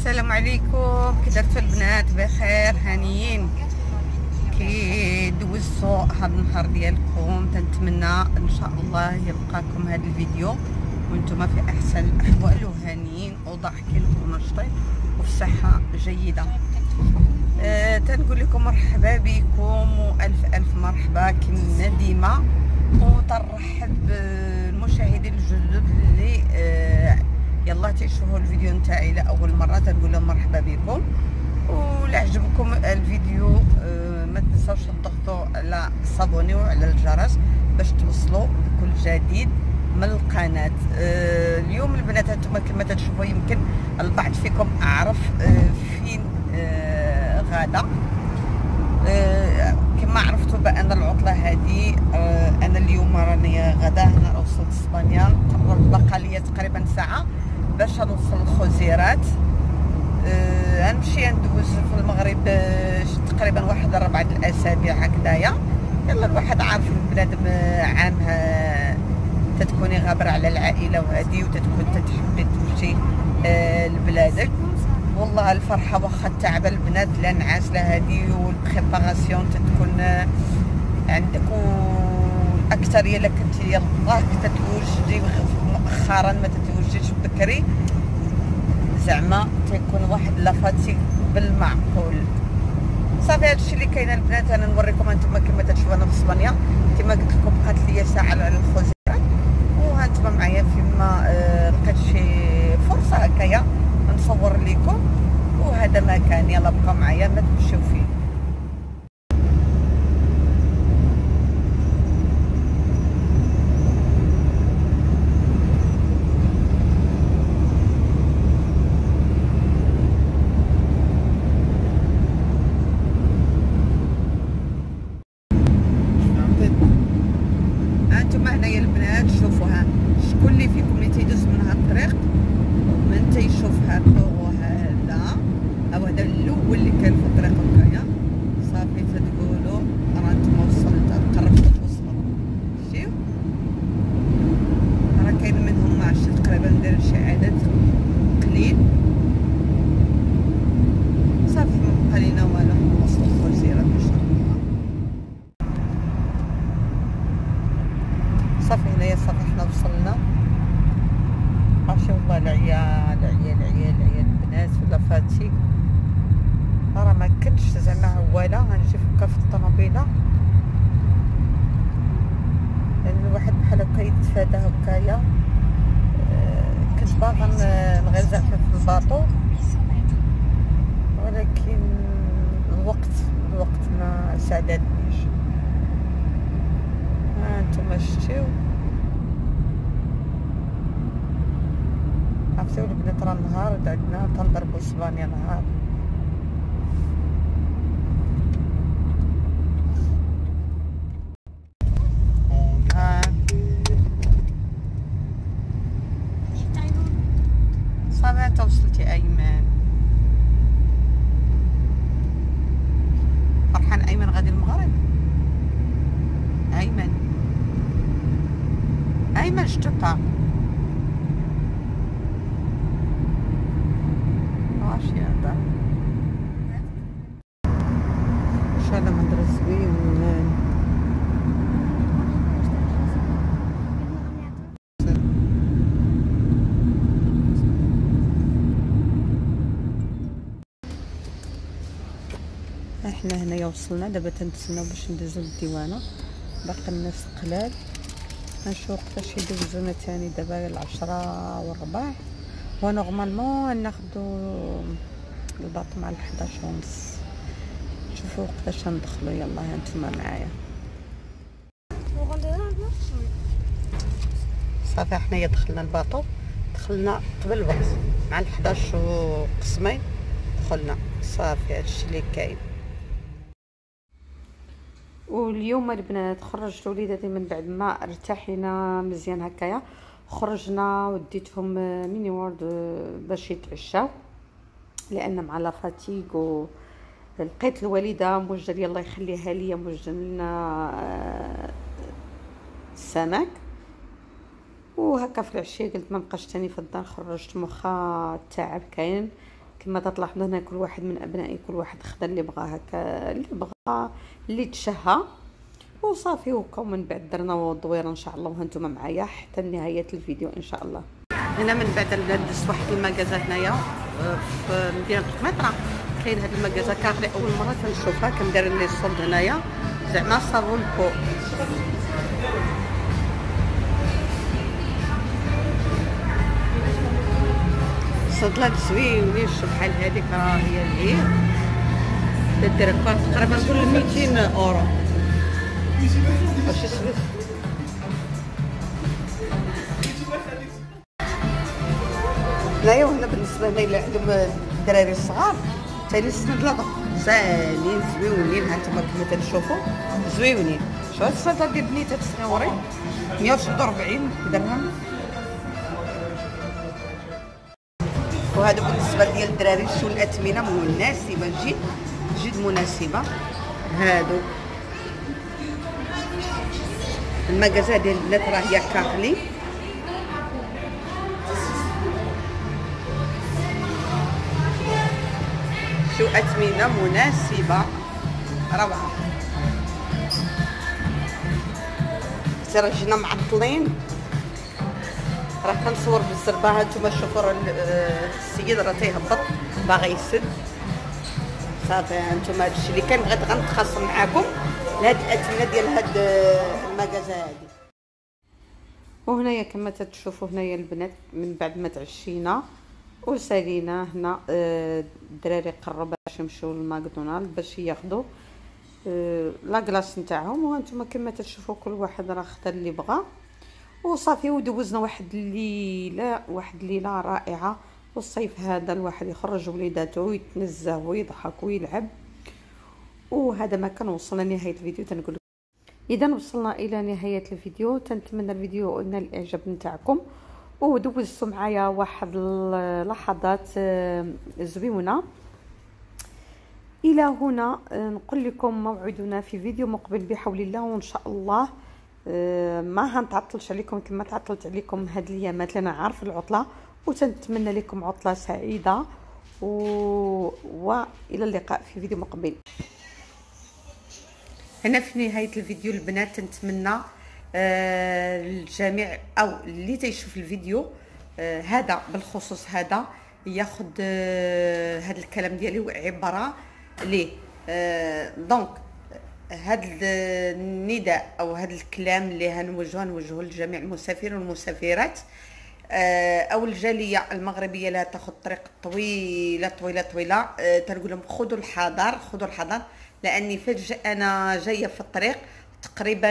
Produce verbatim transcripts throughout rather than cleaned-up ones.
السلام عليكم. كي درتو البنات؟ بخير هانيين كي دوزتو هاد النهار ديالكم. تنتمنى ان شاء الله يلقاكم هاد الفيديو وانتم في احسن الاحوال وهانيين وضاحكين ونشطين وفي صحه جيده. أه تنقول لكم مرحبا بكم والف الف مرحبا كما ديما، وترحب بالمشاهدين الجدد اللي أه يلا تيشوفوا الفيديو نتاعي لاول مره. تنقول لهم مرحبا بكم، ولا عجبكم الفيديو أه ما تنساوش تضغطوا على صابوني وعلى الجرس باش توصلوا بكل جديد من القناه. أه اليوم البنات انتم كما تشوفوا يمكن البعض فيكم اعرف أه فين أه غاده. أه كما عرفتوا بان العطله هذه أه انا اليوم راني غدا هنا وصلت اسبانيا. قررت بقى لي تقريبا ساعه باش نوصل الخزيرات. أه غنمشي ندوز في المغرب أه تقريبا واحد ربعة الاسابيع هكذايا. يلا الواحد عارف البنادم عامها تتكوني غابره على العائله وهذه وتتكون تتحبي تمشي أه لبلادك. والله الفرحه واخا التعب البنات لان عازله هذه والبريباراسيون تتكون أه عندك، والاكثريه الا كنتي يلاه تتوجدي مؤخرا ما تتوجديش بكري زعما تيكون واحد لافاتيك بالمعقول. صافي هادشي اللي كاين البنات. انا نوريكم انتم كما تشوفوا انا في اسبانيا كما قلت لكم بقات لي ساعه على الخزيرات، وهانتم معايا فيما آه لقيت شي فرصه هكايا نصور لكم، وهذا مكان يلا بقاو معايا ما تمشيو فيه. هانتوما هنايا البنات شوفوها شكون اللي فيكم اللي تيدوز من هاد الطريق ومن تيشوف هاد الطوغو هذا او هذا الاول اللي كان في الطريق هكايا. صافي تتقولوا راه نتوما وصلت قربتوا توصلوا. شتيو راه كاين منهم ما عرفتش تقريبا داير شي عدد قليل. صافي ما بقى لينا والو نوصلوا الخزيرات ان شاء الله. صافي هنايا صافي حنا وصلنا. عرفتي والله العيال العيال العيال العيال البنات ولا فاتيك راه ما كنتش زعما عواله غنجي فوقا في الطوموبيله لان الواحد بحال هكا يتفادى هكايا. أه كنت باغا نغرزع في الباطو ولكن الوقت الوقت ما ساعدنيش. ها انتما شتيو عرفتوا البنات راه النهار عندنا تنضربوا اسبانيا نهار. ها صافي انت وصلتي ايمن. فرحان ايمن غادي المغرب. ايمن ايمن شتو طا واش هذا شو هذا منظر زوين. احنا هنايا وصلنا دابا تنتسناو باش ندوزو للديوانه. باقي الناس قلال نشوف وقتاش يدوزونا تاني. دابا العشرة والربع ونورمالمون ناخدو الباط مع الحداش ونص. شوفوا وقتاش ندخلو. يلا هانتوما معايا. صافي حنايا دخلنا الباطو دخلنا قبل الوقت مع الحداش وقسمين دخلنا. صافي هادشي اللي كاين. واليوم البنات خرجت وليداتي من بعد ما ارتحينا مزيان هكايا. خرجنا وديتهم ميني وورد باش يتعشاو لان مع لا فاتيغ. و لقيت الوالده موجده لي الله يخليها ليا موجده لنا السمك وهكا في العشيه قلت ما نبقاش تاني في الدار. خرجت مخا التعب كاين كما تلاحظوا هنا كل واحد من ابنائي كل واحد خدا اللي بغاه هكا اللي بغى اللي تشهى وصافي. وكم من بعد درنا الدويره ان شاء الله وهانتم معايا حتى نهايه الفيديو ان شاء الله. هنا من بعد البلاد دزت واحد المكازا هنايا في مدينه قميطره. كاين هاد المكازا كارلي اول مره تنشوفها كندير لي الصولد هنايا زعما صابون بو. الصدلات زوينين بحال هذيك راه هي اللي تدير تقريبا كل ميتين اورو. واش سميت هنايا. وهنا بالنسبه لنا اللي عندهم الدراري الصغار ثاني الصندلات زانين زويونين هانتوما كما تنشوفوا زويونين. شوف هاد الصندلات ديال بنيتات الصغيورين مية وستة وأربعين درهم. وهذا بالنسبه ديال الدراري شو الاثمنه مناسبه جد جد مناسبه. هادو المكازا ديال البنات راه هي كارلي. شو اثمنه مناسبه روعه. راه جينا معطلين راه كنصور بالزربه. هانتوما شوفوا راه السيد راه تيهبط باغي يسد صافي. هانتوما هادشي اللي كان بغيت غنتخاصم معاكم لهاد الاثمنه ديال هاد المكازا هادي. وهنايا كما تتشوفوا هنايا البنات من بعد ما تعشينا وسالينا هنا الدراري قربوا باش يمشيو للماكدونالد باش ياخذوا لا كلاص نتاعهم. وهانتوما كما تشوفوا كل واحد راه خدا اللي بغا وصافي. ودوزنا واحد الليله واحد الليله رائعه. والصيف هذا الواحد يخرج وليداته ويتنزه ويضحك ويلعب. وهذا ما كان وصلنا لنهايه الفيديو. تنقول اذا وصلنا الى نهايه الفيديو. تنتمنى الفيديو نال الاعجاب نتاعكم ودوزتوا معايا واحد اللحظات زوينه. الى هنا نقول لكم موعدنا في فيديو مقبل بحول الله. وان شاء الله ما هنتعطلش عليكم كما تعطلت عليكم هاد الايامات لأنا عارف العطله. وتنتمنى لكم عطله سعيده و... والى اللقاء في فيديو مقبل. هنا في نهايه الفيديو البنات تنتمنى آه الجميع او اللي تيشوف الفيديو آه هذا بالخصوص هذا ياخذ آه هذا الكلام ديالي عباره ليه آه دونك هذا النداء او هذا الكلام اللي هنوجهه نوجهه لجميع المسافرين والمسافرات او الجاليه المغربيه لا تاخذ طريق طويله طويله طويله. تنقول لهم خذوا الحذر خذوا الحذر لاني فجاه انا جايه في الطريق تقريبا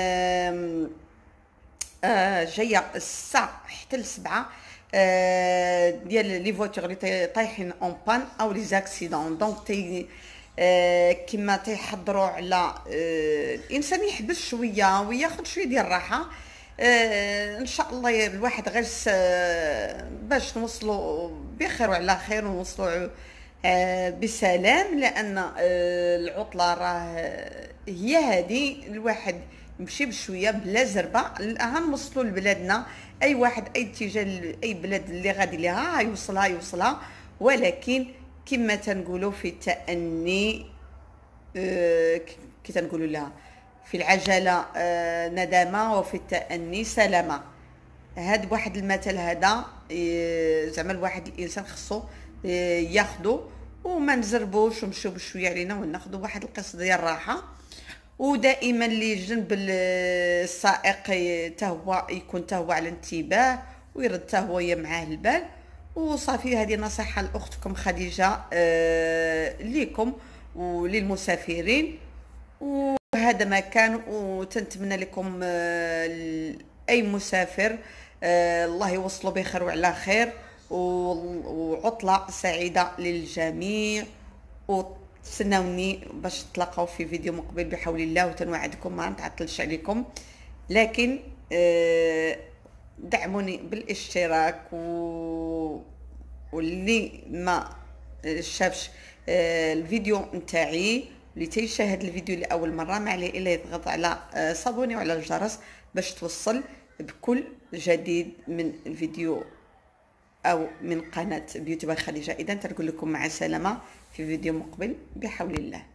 جايه الساعه حتى السبعه ديال لي فواتور اللي طايحين اون بان او لي زاكسيدون. دونك تي كما تيحضروا على الانسان يحبس شويه وياخذ شويه ديال الراحه. آه ان شاء الله الواحد غير باش نوصلوا بخير وعلى خير ونوصلوا آه بسلام. لان آه العطله راه هي هذه الواحد يمشي بشويه بلا زربه. الاهم نوصلوا لبلادنا. اي واحد اي اتجاه اي بلاد اللي غادي ليها يوصلها يوصلها. ولكن كما تنقولوا في التأني آه كي تنقولوا لها في العجله آه ندامه وفي التأني سلامه. هاد واحد المثل هذا آه زعما الواحد الانسان خصو آه ياخذو وما نزربوش ونمشيو بشويه علينا وناخذوا واحد القسط ديال الراحه. ودائما اللي جنب السائق حتى هو يكون حتى هو على انتباه ويرد حتى هو معاه البال. وصافي هذه نصيحه لاختكم خديجه آه ليكم وللمسافرين. وهذا ما كان. وتنتمنى لكم آه اي مسافر آه الله يوصلوا بخير وعلى خير وعطله سعيده للجميع. وتسناوني باش نتلاقاو في فيديو مقبل بحول الله. وتنوعدكم ما نتعطلش عليكم لكن آه دعموني بالاشتراك و... واللي ما شافش آه الفيديو نتاعي اللي تيشاهد الفيديو لاول مره ما عليه الا يضغط على آه صابوني وعلى الجرس باش توصل بكل جديد من الفيديو او من قناه بيوتي باي خديجه. اذا تنقول لكم مع السلامه في فيديو مقبل بحول الله.